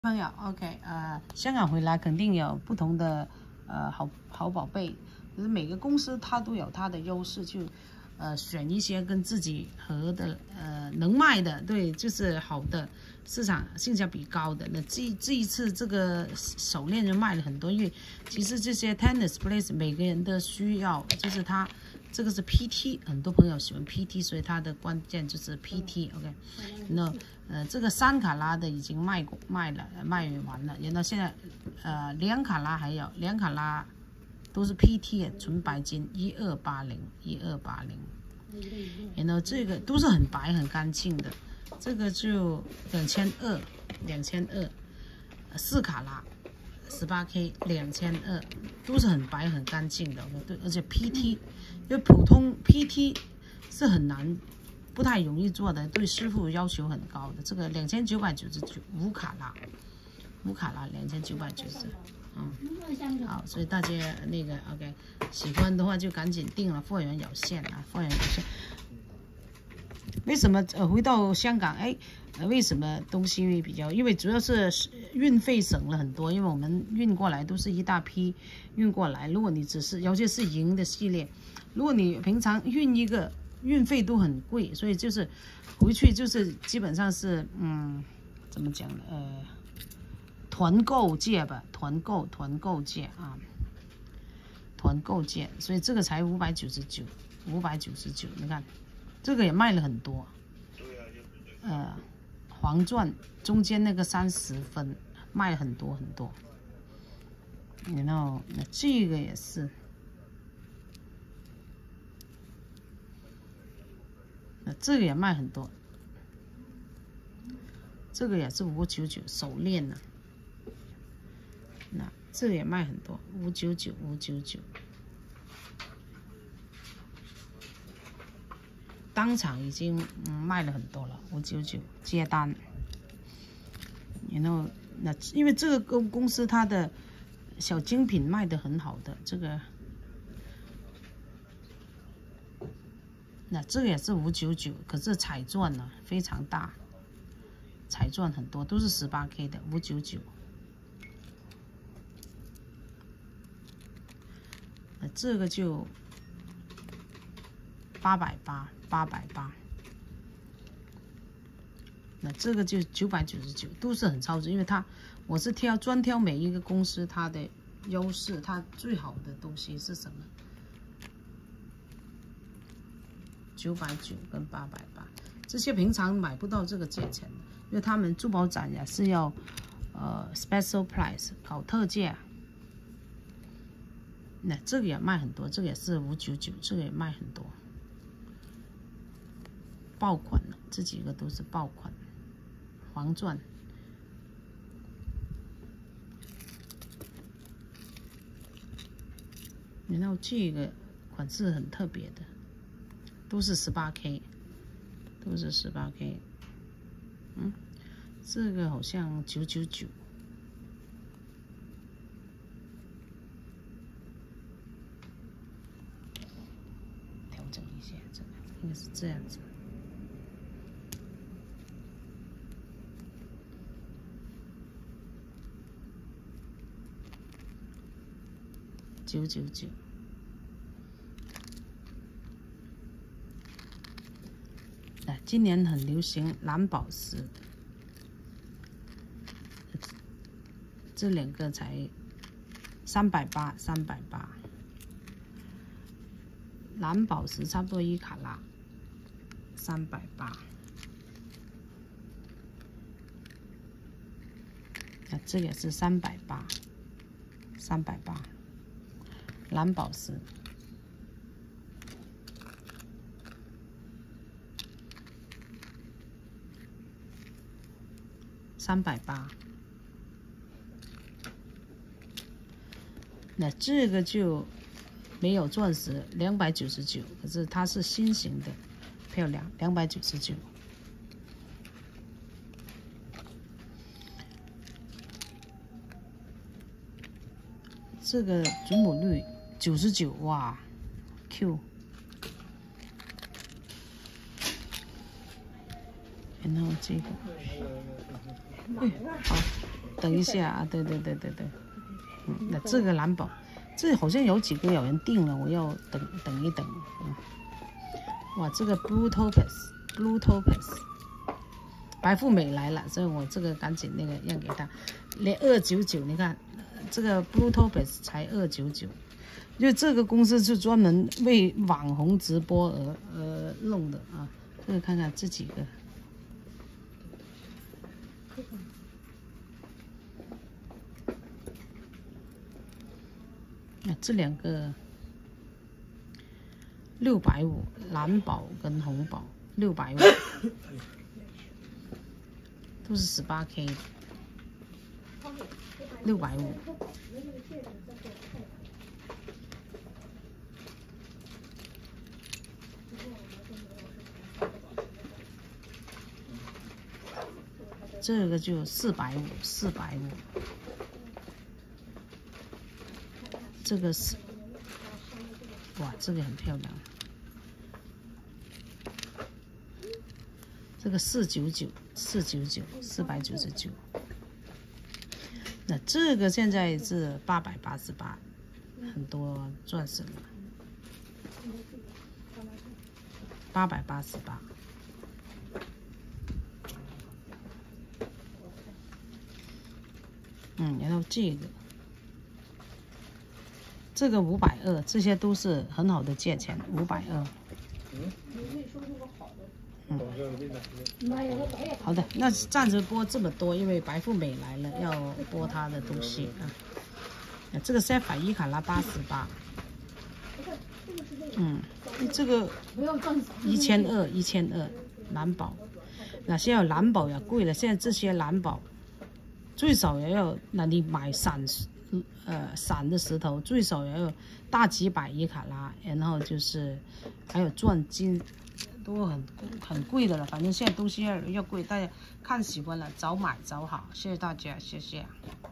朋友 ，OK，香港回来肯定有不同的好宝贝，就是每个公司它都有它的优势，就选一些跟自己合的能卖的，对，就是好的市场性价比高的。那这一次这个手链就卖了很多，因为其实这些 tennis place 每个人的需要就是它。这个是 PT， 很多朋友喜欢 PT， 所以它的关键就是 PT。OK， 那这个3卡拉的已经卖完了，然后现在2卡拉还有2卡拉都是 PT 纯白金1280，然后这个都是很白很干净的，这个就2200 4卡拉。18K 2200都是很白很干净的，对，而且 PT， 因为普通 PT 是很难，不太容易做的，对师傅要求很高的。这个2999 5卡拉2999，好，所以大家那个 OK 喜欢的话就赶紧订了，货源有限啊，为什么回到香港？为什么东西比较？因为主要是运费省了很多，因为我们运过来都是一大批运过来。如果你只是，尤其是银的系列，如果你平常运一个运费都很贵，所以就是回去就是基本上是怎么讲呢？团购价吧，团购价啊，团购价，所以这个才599，你看。这个也卖了很多，黄钻中间那个30分卖了很多，然后那这个也是，那这个也卖很多，这个也是599手链呢，那这个也卖很多599。当场已经卖了很多了，599接单。然后那因为这个公司它的小精品卖得很好的，这个也是599，可是彩钻呢非常大，彩钻很多，都是18K 的599。那这个就880，那这个就999，都是很超值，因为我是专挑每一个公司它的优势，它最好的东西是什么？990跟880，这些平常买不到这个价钱的，因为他们珠宝展也是要special price 搞特价。那这个也卖很多，这个也是599，这个也卖很多。爆款了，这几个都是爆款，黄钻。然后这个款式很特别的，都是18K，这个好像999。调整一下，这个应该是这样子。999，今年很流行蓝宝石，这2个才380，蓝宝石差不多1卡拉，380，这也是380，蓝宝石380，那这个就没有钻石299，可是它是新型的，漂亮299。这个祖母绿99，哇 ，Q。 然后这个，好，等一下啊，对，那这个蓝宝，这好像有几个有人订了，我要等一等。哇，这个 Blue Topaz， 白富美来了，所以我这个赶紧那个让给他，连299，你看这个 Blue Topaz 才299，因为这个公司是专门为网红直播而弄的啊。这个看看这几个。这2个650，蓝宝跟红宝650，都是18K 的，650。这个就450，这个是，哇，这个很漂亮。这个499，499。那这个现在是888，很多钻石了，888。然后这个520，这些都是很好的价钱，520。好的，那暂时播这么多，因为白富美来了，要播她的东西啊。这个sapphire 1卡拉88，这个1200蓝宝，那现在蓝宝也贵了，现在这些蓝宝最少也要，那你买散的石头最少也要大几百1卡拉，然后就是还有钻金。都很贵的了，反正现在东西要贵，大家看喜欢了早买早好，谢谢大家，谢谢。